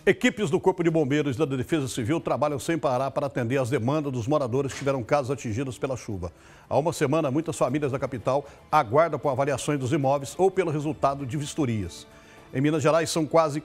Equipes do Corpo de Bombeiros e da Defesa Civil trabalham sem parar para atender às demandas dos moradores que tiveram casas atingidas pela chuva. Há uma semana, muitas famílias da capital aguardam por avaliações dos imóveis ou pelo resultado de vistorias. Em Minas Gerais, são quase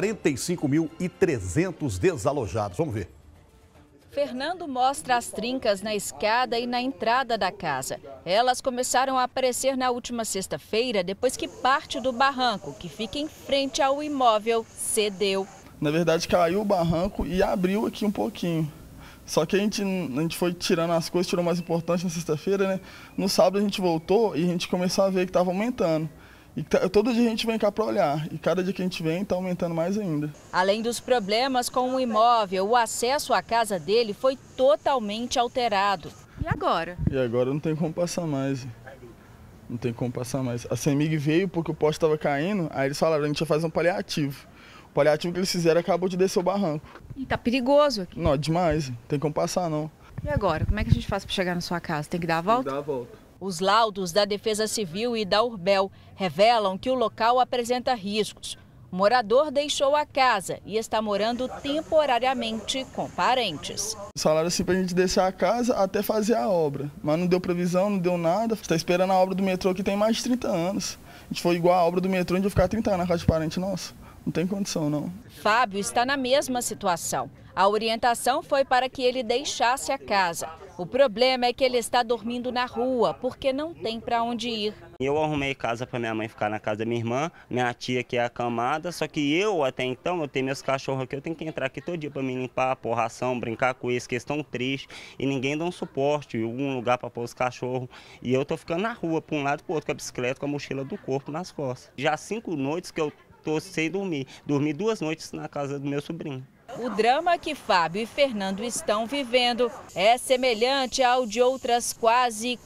45.300 desalojados. Vamos ver. Fernando mostra as trincas na escada e na entrada da casa. Elas começaram a aparecer na última sexta-feira, depois que parte do barranco, que fica em frente ao imóvel, cedeu. Na verdade, caiu o barranco e abriu aqui um pouquinho. Só que a gente foi tirando as coisas, tirou o mais importante na sexta-feira, né? No sábado a gente voltou e a gente começou a ver que estava aumentando. E todo dia a gente vem cá para olhar, e cada dia que a gente vem está aumentando mais ainda. Além dos problemas com o imóvel, o acesso à casa dele foi totalmente alterado. E agora? E agora não tem como passar mais. Não tem como passar mais. A CEMIG veio porque o poste estava caindo, aí eles falaram que a gente ia fazer um paliativo. O paliativo que eles fizeram acabou de descer o barranco. E tá perigoso aqui. Não, demais. Não tem como passar, não. E agora? Como é que a gente faz para chegar na sua casa? Tem que dar a volta? Tem que dar a volta. Os laudos da Defesa Civil e da Urbel revelam que o local apresenta riscos. O morador deixou a casa e está morando temporariamente com parentes. Falaram assim pra gente deixar a casa até fazer a obra, mas não deu previsão, não deu nada. Está esperando a obra do metrô que tem mais de 30 anos. A gente foi igual a obra do metrô, a gente vai ficar 30 anos na casa de parente nosso. Não tem condição, não. Fábio está na mesma situação. A orientação foi para que ele deixasse a casa. O problema é que ele está dormindo na rua, porque não tem para onde ir. Eu arrumei casa para minha mãe ficar na casa da minha irmã, minha tia que é acamada, só que eu até então, eu tenho meus cachorros aqui, eu tenho que entrar aqui todo dia para me limpar, pôr ração, brincar com eles, que eles estão tristes, e ninguém dá um suporte, um lugar para pôr os cachorros. E eu tô ficando na rua, para um lado e para o outro, com a bicicleta, com a mochila do corpo nas costas. Já 5 noites que eu tô sem dormir. Dormi 2 noites na casa do meu sobrinho. O drama que Fábio e Fernando estão vivendo é semelhante ao de outras quase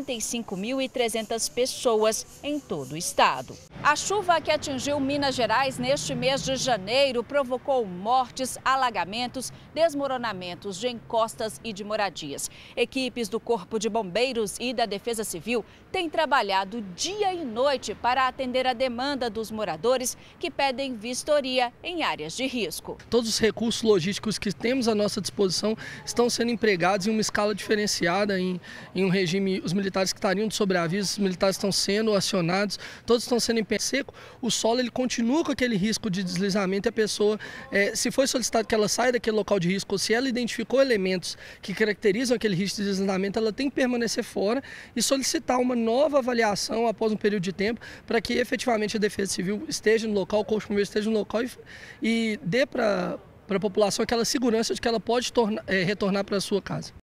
45.300 pessoas em todo o estado. A chuva que atingiu Minas Gerais neste mês de janeiro provocou mortes, alagamentos, desmoronamentos de encostas e de moradias. Equipes do Corpo de Bombeiros e da Defesa Civil têm trabalhado dia e noite para atender a demanda dos moradores que pedem vistoria em áreas de risco. Todos os recursos logísticos que temos à nossa disposição estão sendo empregados em uma escala diferenciada, em um regime, os militares que estariam de sobreaviso, os militares estão sendo acionados, todos estão sendo em pé seco. O solo ele continua com aquele risco de deslizamento e a pessoa, se foi solicitado que ela saia daquele local de risco, ou se ela identificou elementos que caracterizam aquele risco de deslizamento, ela tem que permanecer fora e solicitar uma nova avaliação após um período de tempo para que efetivamente a Defesa Civil esteja no local, o Corpo de Bombeiros esteja no local e dê para a população aquela segurança de que ela pode retornar para a sua casa.